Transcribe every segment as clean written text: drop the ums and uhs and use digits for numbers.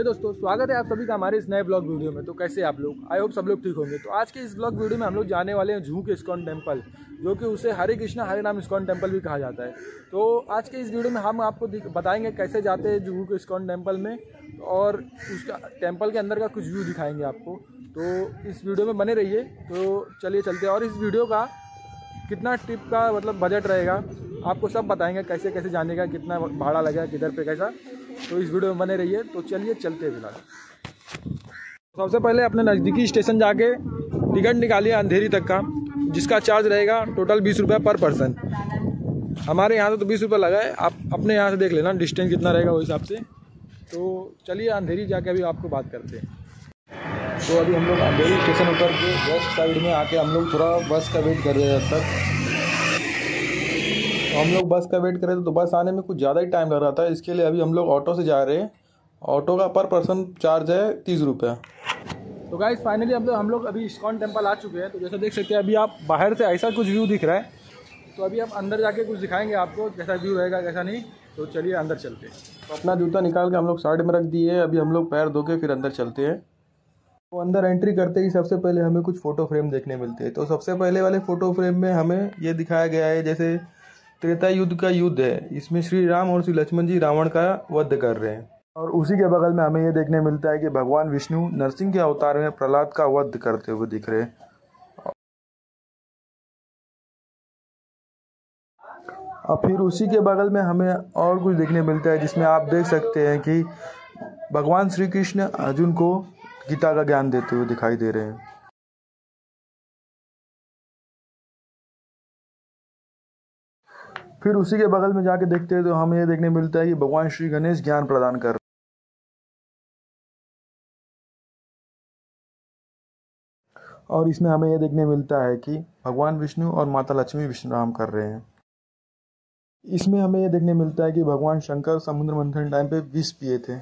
दोस्तों, स्वागत है आप सभी का हमारे इस नए ब्लॉग वीडियो में। तो कैसे आप लोग, आई होप सब लोग ठीक होंगे। तो आज के इस ब्लॉग वीडियो में हम लोग जाने वाले हैं जूहू के इस्कॉन टेम्पल, जो कि उसे हरे कृष्णा हरे नाम इस्कॉन टेम्पल भी कहा जाता है। तो आज के इस वीडियो में हम आपको बताएंगे कैसे जाते हैं जूहू के इस्कॉन टेम्पल में, और उसका टेम्पल के अंदर का कुछ व्यू दिखाएंगे आपको। तो इस वीडियो में बने रहिए। तो चलिए चलते हैं, और इस वीडियो का कितना ट्रिप का मतलब बजट रहेगा आपको सब बताएंगे, कैसे कैसे जाने का, कितना भाड़ा लगेगा, किधर पे कैसा। तो इस वीडियो में बने रहिए। तो चलिए चलते हैं। फिलहाल सबसे पहले अपने नज़दीकी स्टेशन जाके टिकट निकालिए अंधेरी तक का, जिसका चार्ज रहेगा टोटल 20 रुपये पर पर्सन। हमारे यहाँ तो 20 रुपये लगा है, आप अपने यहाँ से देख लेना डिस्टेंस कितना रहेगा वो हिसाब से। तो चलिए अंधेरी जाके अभी आपको बात करते हैं। तो अभी हम लोग अंधेरी स्टेशन उतर के वेस्ट साइड में आके हम लोग थोड़ा बस का वेट कर रहे हैं। अब तक तो हम लोग बस का वेट कर रहे थे, तो बस आने में कुछ ज़्यादा ही टाइम लग रहा था। इसके लिए अभी हम लोग ऑटो से जा रहे हैं। ऑटो का पर पर्सन चार्ज है 30 रुपये। तो गाइस फाइनली हम लोग अभी इस्कॉन टेम्पल आ चुके हैं। तो जैसा देख सकते हैं अभी आप बाहर से ऐसा कुछ व्यू दिख रहा है। तो अभी हम अंदर जाके कुछ दिखाएंगे आपको, कैसा व्यू रहेगा कैसा नहीं। तो चलिए अंदर चलते हैं। तो अपना जूता निकाल के हम लोग साइड में रख दिए। अभी हम लोग पैर धो के फिर अंदर चलते हैं। तो अंदर एंट्री करते ही सबसे पहले हमें कुछ फ़ोटो फ्रेम देखने मिलते हैं। तो सबसे पहले वाले फ़ोटो फ्रेम में हमें ये दिखाया गया है जैसे त्रेता युद्ध का युद्ध है। इसमें श्री राम और श्री लक्ष्मण जी रावण का वध कर रहे हैं। और उसी के बगल में हमें ये देखने मिलता है कि भगवान विष्णु नरसिंह के अवतार में प्रहलाद का वध करते हुए दिख रहे हैं। और फिर उसी के बगल में हमें और कुछ देखने मिलता है, जिसमें आप देख सकते हैं कि भगवान श्री कृष्ण अर्जुन को गीता का ज्ञान देते हुए दिखाई दे रहे हैं। फिर उसी के बगल में जाके देखते हैं तो हमें ये देखने मिलता है कि भगवान श्री गणेश ज्ञान प्रदान कर रहे हैं। और इसमें हमें ये देखने मिलता है कि भगवान विष्णु और माता लक्ष्मी विश्राम कर रहे हैं। इसमें हमें ये देखने मिलता है कि भगवान शंकर समुद्र मंथन टाइम पे विष पिए थे।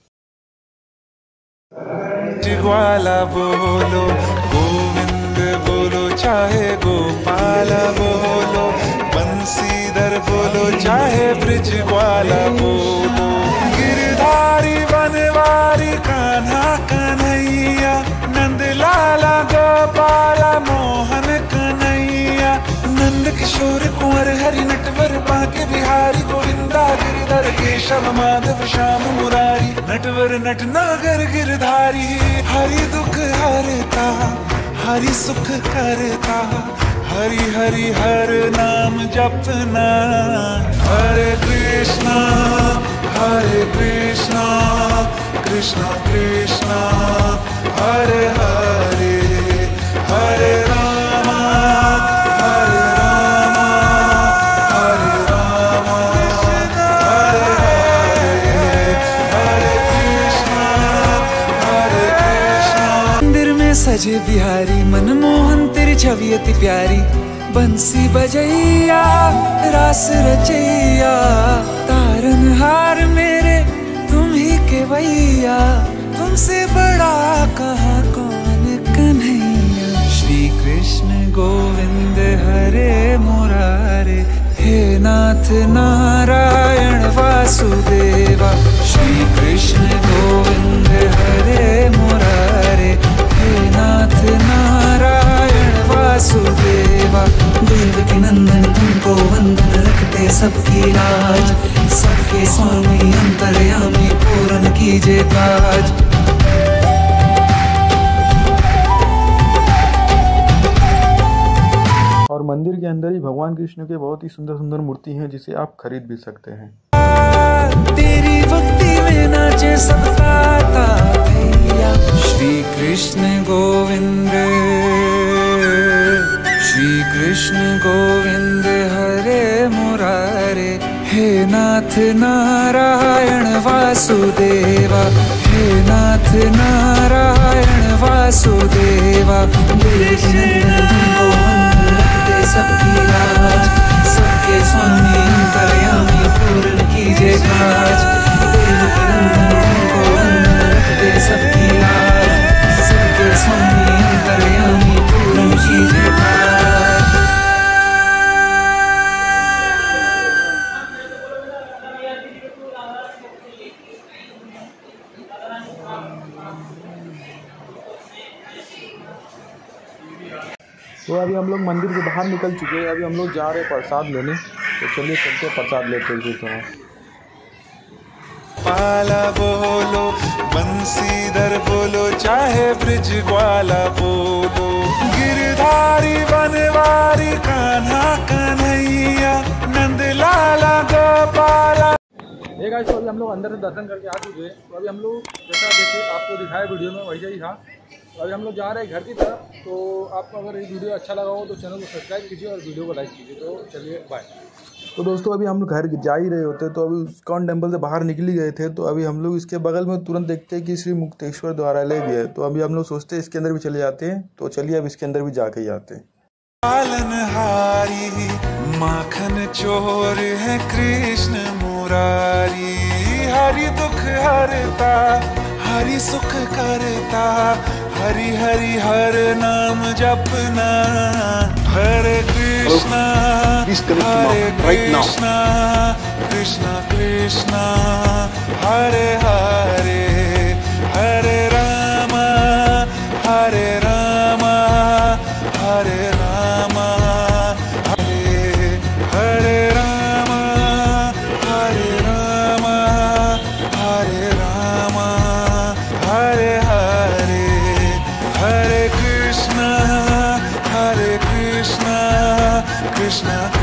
जिग्वाला बोलो गोविंद बोलो, चाहे गोपाला बोलो, बंसीधर बोलो, चाहे ब्रिजवाला बोलो, गिरधारी बनवारी कान्हा कन्हैया, नंद लाला गोपाला मोहन कन्हैया, नंद किशोर कुंवर हरि नटवर बांके बिहारी, गोविंदा गिरधर केशव माधव श्याम मुरारी, नटवर नट नागर गिरधारी, हरि दुख हरता हरि सुख करता, हरि हरि हर नाम जपना, हरे कृष्णा कृष्णा कृष्णा हरे हरे, हरे रामा हरे रामा, हरे रामा हरे हरे, हरे कृष्णा हरे कृष्णा। मंदिर में सजे बिहारी, मनमोहन तेरी छवि अति प्यारी, बंसी बजैया रास रचैया, तारनहार मेरे तुम ही केवैया, तुमसे बड़ा कहाँ कौन कन्हैया। श्री कृष्ण गोविंद हरे मुरारे, हे नाथ नारायण वासुदेवा, श्री कृष्ण गोविंद हरे मुरारे, हे नाथ नारायण वासुदेवा। देवकी नंदन तुमको वंदन, रखते सबकी लाज, सबके स्वामी अंतर्यामी पूर्ण कीजिए काज। और मंदिर के अंदर ही भगवान कृष्ण के बहुत ही सुंदर सुंदर मूर्ति हैं, जिसे आप खरीद भी सकते हैं। तेरी भक्ति में नाचे सबका भैया, श्री कृष्ण गोविंद, श्री कृष्ण गोविंद हरे मुरारे, हे नाथ नारायण वासुदेवा, हे नाथ नारायण वासुदेवा। सबकी लाज, सबके स्वामी अंतर्यामी पूर्ण कीजिए काज। देवकी नंदन तुमको वंदन, रखते सबकी लाज, सबके स्वामी अंतर्यामी पूर्ण कीजिए काज। तो अभी हम लोग मंदिर से बाहर निकल चुके हैं, अभी हम लोग जा रहे हैं प्रसाद लेने। तो चलिए चलते हैं प्रसाद लेते हैं थोड़ा। पाला बोलो बंसीधर बोलो चाहे ब्रिज ग्वाला बोलो, गिरधारी बनवारी कान्हा कन्हैया नंद लाला गोपाला। एक आज तो अभी हम लोग अंदर से दर्शन करके आ चुके हैं। तो अभी हम लोग जैसा देखिए आपको दिखाया वीडियो में वैसा ही था। तो अभी हम लोग जा रहे हैं घर की तरफ। तो आपको अगर ये वीडियो अच्छा लगा हो तो चैनल को सब्सक्राइब कीजिए और वीडियो को लाइक कीजिए। तो चलिए बाय। तो दोस्तों अभी हम लोग घर जा ही रहे होते, तो अभी इस्कॉन टेम्पल से बाहर निकल ही गए थे। तो अभी हम लोग इसके बगल में तुरंत देखते हैं कि श्री मुक्तेश्वर द्वारालय भी है। तो अभी हम लोग सोचते हैं इसके अंदर भी चले जाते हैं। तो चलिए अब इसके अंदर भी जाके ही आते हैं। पालनहारी माखन चोर है कृष्ण मुरारी, हरि दुख हरता हरि सुख करता, हरि हरि हर नाम जपना, हरे कृष्णा हरे कृष्णा कृष्णा कृष्णा हरे हरे, हरे रामा हरे रामा हरे रामा, हरे हरे रामा हरे रामा हरे रामा, हरे हरे हरे कृष्णा कृष्णा